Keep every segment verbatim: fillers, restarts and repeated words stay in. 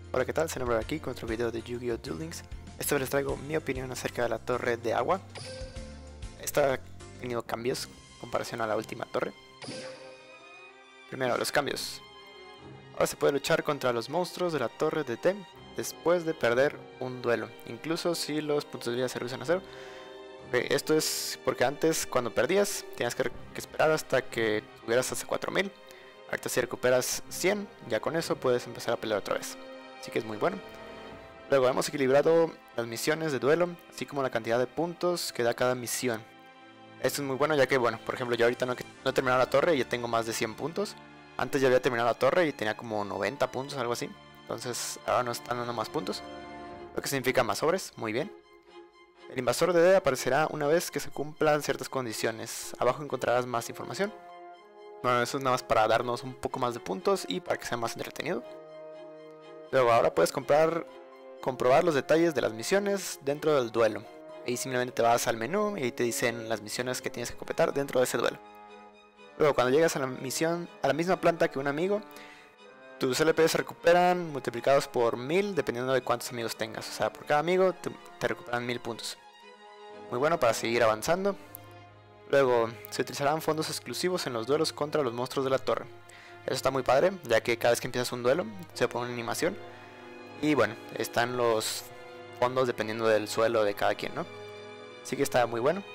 Hola, ¿qué tal? Se nombra aquí con otro video de Yu-Gi-Oh! Duel Links. Esta vez les traigo mi opinión acerca de la torre de agua. Esta ha tenido cambios en comparación a la última torre. Primero, los cambios. Ahora se puede luchar contra los monstruos de la torre de D después de perder un duelo, incluso si los puntos de vida se reducen a cero. Okay, esto es porque antes, cuando perdías, tenías que, que esperar hasta que tuvieras hasta cuatro mil. Ahorita si recuperas cien, ya con eso puedes empezar a pelear otra vez. Así que es muy bueno. Luego hemos equilibrado las misiones de duelo, así como la cantidad de puntos que da cada misión. Esto es muy bueno, ya que, bueno, por ejemplo, yo ahorita no, no he terminado la torre y ya tengo más de cien puntos. Antes ya había terminado la torre y tenía como noventa puntos, algo así. Entonces ahora nos están dando más puntos, lo que significa más sobres. Muy bien. El invasor de D aparecerá una vez que se cumplan ciertas condiciones. Abajo encontrarás más información. Bueno, eso es nada más para darnos un poco más de puntos y para que sea más entretenido. Luego ahora puedes comprar, comprobar los detalles de las misiones dentro del duelo. Ahí simplemente te vas al menú y ahí te dicen las misiones que tienes que completar dentro de ese duelo. Luego cuando llegas a la misión, a la misma planta que un amigo, tus L P se recuperan multiplicados por mil dependiendo de cuántos amigos tengas. O sea, por cada amigo te, te recuperan mil puntos. Muy bueno para seguir avanzando. Luego se utilizarán fondos exclusivos en los duelos contra los monstruos de la torre. Eso está muy padre, ya que cada vez que empiezas un duelo se pone una animación. Y bueno, están los fondos dependiendo del suelo de cada quien, ¿no? Así que está muy bueno.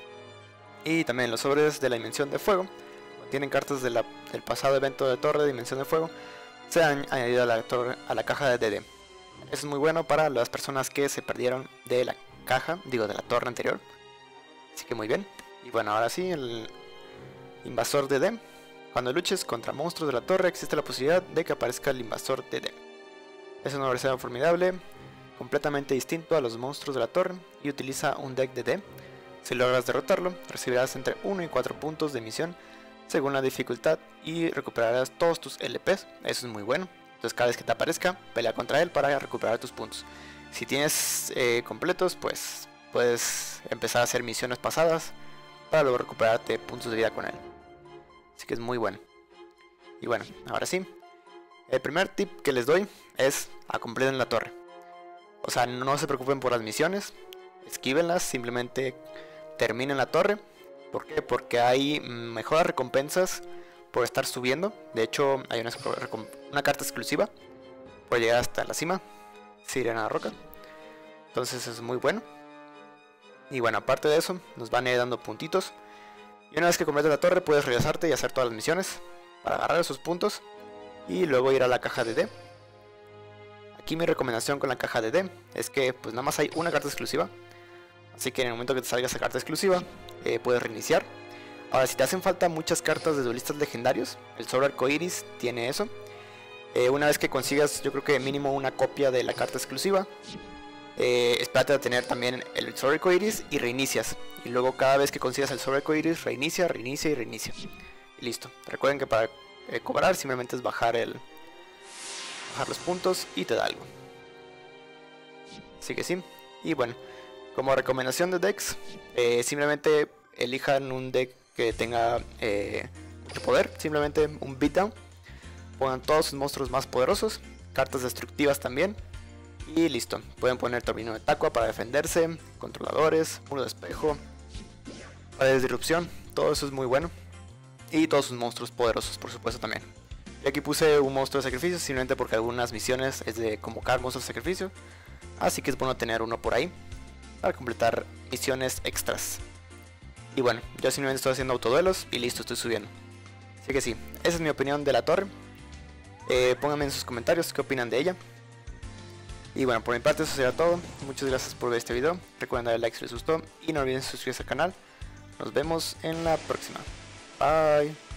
Y también los sobres de la dimensión de fuego contienen cartas de la, del pasado evento de torre de dimensión de fuego. Se han añadido a la, torre, a la caja de D D. Eso es muy bueno para las personas que se perdieron de la caja, digo de la torre anterior. Así que muy bien. Y bueno, ahora sí, el invasor de D. Cuando luches contra monstruos de la torre existe la posibilidad de que aparezca el invasor de D. Es un adversario formidable, completamente distinto a los monstruos de la torre y utiliza un deck de D. Si logras derrotarlo, recibirás entre uno y cuatro puntos de misión según la dificultad y recuperarás todos tus L Ps. Eso es muy bueno. Entonces cada vez que te aparezca, pelea contra él para recuperar tus puntos. Si tienes eh, completos, pues puedes empezar a hacer misiones pasadas para luego recuperarte puntos de vida con él. Así que es muy bueno. Y bueno, ahora sí. El primer tip que les doy es a completen la torre. O sea, no se preocupen por las misiones. Esquívenlas, simplemente terminen la torre. ¿Por qué? Porque hay mejores recompensas por estar subiendo. De hecho, hay una, una carta exclusiva por llegar hasta la cima. Sirena Roca. Entonces es muy bueno. Y bueno, aparte de eso, nos van a ir dando puntitos. Y una vez que completes la torre, puedes regresarte y hacer todas las misiones para agarrar esos puntos y luego ir a la caja de D. Aquí mi recomendación con la caja de D es que pues nada más hay una carta exclusiva. Así que en el momento que te salga esa carta exclusiva, eh, puedes reiniciar. Ahora, si te hacen falta muchas cartas de duelistas legendarios, el sobre arcoiris tiene eso. Eh, una vez que consigas, yo creo que mínimo una copia de la carta exclusiva, eh, espérate a tener también el sobre arcoiris y reinicias. Y luego cada vez que consigas el sobre arcoiris, reinicia, reinicia y reinicia. Y listo. Recuerden que para eh, cobrar simplemente es bajar el bajar los puntos y te da algo. Así que sí. Y bueno, como recomendación de decks, eh, simplemente elijan un deck que tenga eh, mucho poder. Simplemente un beatdown. Pongan todos sus monstruos más poderosos, cartas destructivas también. Y listo. Pueden poner Torbellino de Taqua para defenderse, controladores, muro de espejo, paredes de irrupción. Todo eso es muy bueno. Y todos sus monstruos poderosos, por supuesto, también. Y aquí puse un monstruo de sacrificio simplemente porque algunas misiones es de convocar monstruos de sacrificio. Así que es bueno tener uno por ahí para completar misiones extras. Y bueno, yo simplemente estoy haciendo autoduelos y listo, estoy subiendo. Así que sí, esa es mi opinión de la torre. Eh, pónganme en sus comentarios qué opinan de ella. Y bueno, por mi parte eso será todo. Muchas gracias por ver este video. Recuerden darle like si les gustó y no olviden suscribirse al canal. Nos vemos en la próxima. Bye.